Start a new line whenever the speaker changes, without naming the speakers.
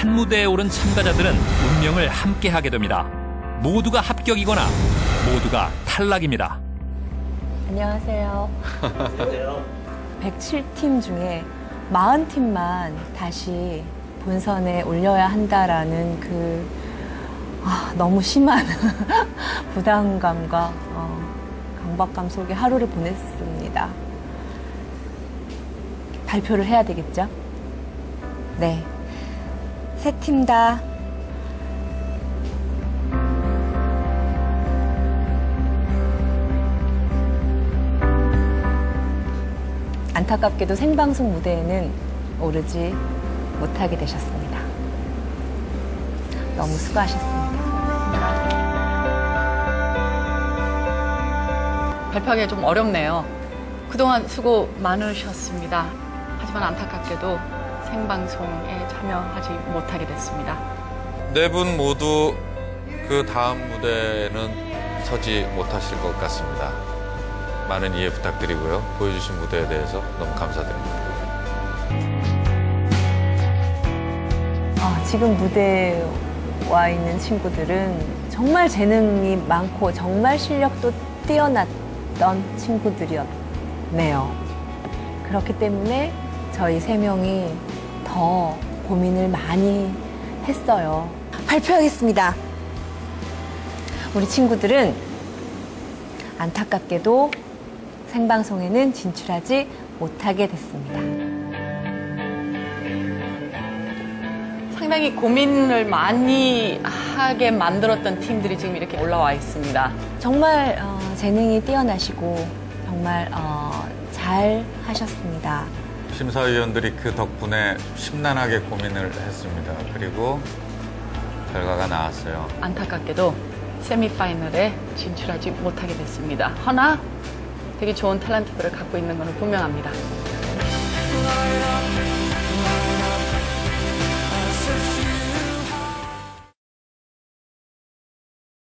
한 무대에 오른 참가자들은 운명을 함께하게 됩니다. 모두가 합격이거나 모두가 탈락입니다.
안녕하세요. 107팀 중에 40팀만 다시 본선에 올려야 한다라는 너무 심한 부담감과 강박감 속에 하루를 보냈습니다. 발표를 해야 되겠죠? 네. 3팀 다 안타깝게도 생방송 무대에는 오르지 못하게 되셨습니다. 너무 수고하셨습니다.
발표하기가 좀 어렵네요. 그동안 수고 많으셨습니다. 하지만 안타깝게도 생방송에 참여하지 못하게 됐습니다.
네 분 모두 그 다음 무대는 서지 못하실 것 같습니다. 많은 이해 부탁드리고요. 보여주신 무대에 대해서 너무 감사드립니다.
지금 무대에 와 있는 친구들은 정말 재능이 많고 정말 실력도 뛰어났던 친구들이었네요. 그렇기 때문에 저희 3명이 더 고민을 많이 했어요. 발표하겠습니다. 우리 친구들은 안타깝게도 생방송에는 진출하지 못하게 됐습니다.
상당히 고민을 많이 하게 만들었던 팀들이 지금 이렇게 올라와 있습니다.
정말 재능이 뛰어나시고 정말 잘 하셨습니다.
심사위원들이 그 덕분에 심란하게 고민을 했습니다. 그리고 결과가 나왔어요.
안타깝게도 세미파이널에 진출하지 못하게 됐습니다. 허나 되게 좋은 탤런트들을 갖고 있는 것은 분명합니다.